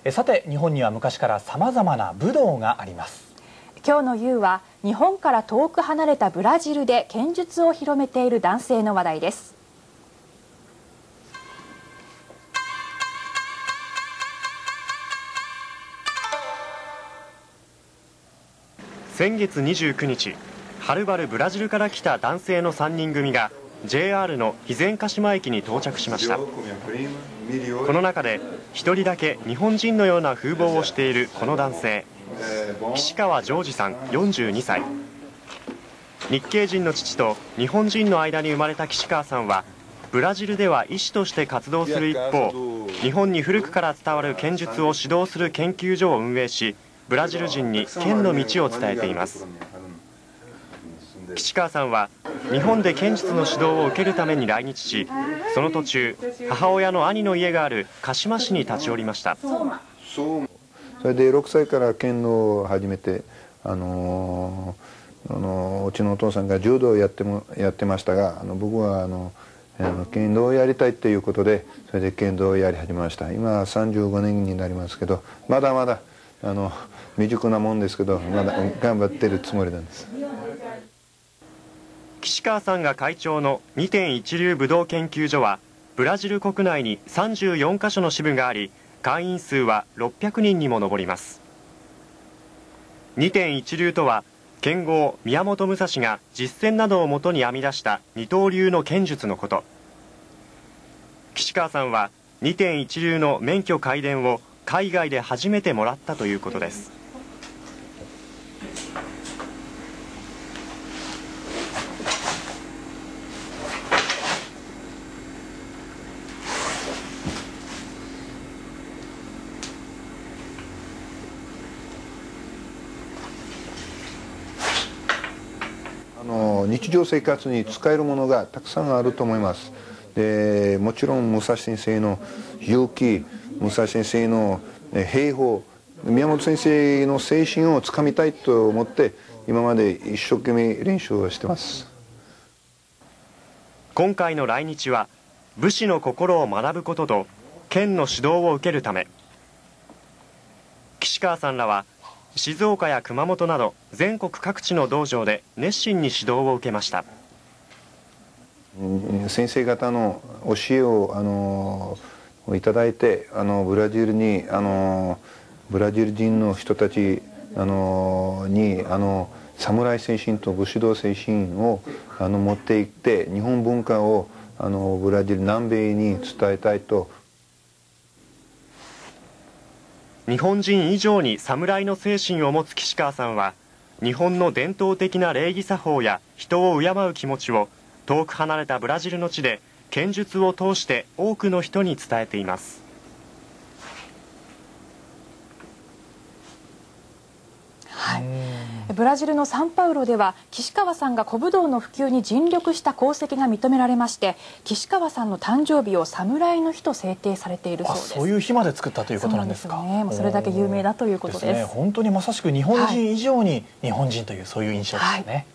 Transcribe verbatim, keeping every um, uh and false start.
えさて、日本には昔からさまざまな武道があります。 今日の ユー は日本から遠く離れたブラジルで剣術を広めている男性の話題です。 先月にじゅうくにち、はるばるブラジルから来た男性のさんにん組が ジェイアール の肥前鹿島駅に到着しました。この中でひとりだけ日本人のような風貌をしているこの男性、岸川ジョージさんよんじゅうにさい。日系人の父と日本人の間に生まれた岸川さんは、ブラジルでは医師として活動する一方、日本に古くから伝わる剣術を指導する研究所を運営し、ブラジル人に剣の道を伝えています。岸川さんは日本で剣術の指導を受けるために来日し、その途中、母親の兄の家がある鹿島市に立ち寄りました。 それでろくさいから剣道を始めて、あのー、あのー、うちのお父さんが柔道をやってもやってましたが、あの僕はあのあの剣道をやりたいということで、それで剣道をやり始めました。今はさんじゅうごねんになりますけど、まだまだあの未熟なもんですけど、まだ頑張ってるつもりなんです。 岸川さんが会長のにてん一流武道研究所は、ブラジル国内にさんじゅうよんかしょの支部があり、会員数はろっぴゃくにんにも上ります。にてん一流とは、剣豪宮本武蔵が実践などをもとに編み出した二刀流の剣術のこと。岸川さんはにてん一流の免許皆伝を海外で初めてもらったということです。 あの日常生活に使えるものがたくさんあると思います。でもちろん武蔵先生の勇気、武蔵先生の兵法、宮本先生の精神をつかみたいと思って、今まで一生懸命練習をしてます。 今回の来日は武士の心を学ぶことと剣の指導を受けるため。岸川さんらは静岡や熊本など全国各地の道場で熱心に指導を受けました。 先生方の教えをあのいただいて、あのブラジルにあのブラジル人の人たちあのにあの侍精神と武士道精神をあの持っていって、日本文化をあのブラジル南米に伝えたいと。 日本人以上に侍の精神を持つ岸川さんは、日本の伝統的な礼儀作法や人を敬う気持ちを遠く離れたブラジルの地で剣術を通して多くの人に伝えています。 はい、ブラジルのサンパウロでは岸川さんが古武道の普及に尽力した功績が認められまして、岸川さんの誕生日を侍の日と制定されているそうです。 そういう日まで作ったということなんですか。 そうなんですね。もうそれだけ有名だということです。 ですね。本当にまさしく日本人以上に日本人という、そういう印象ですね。はい。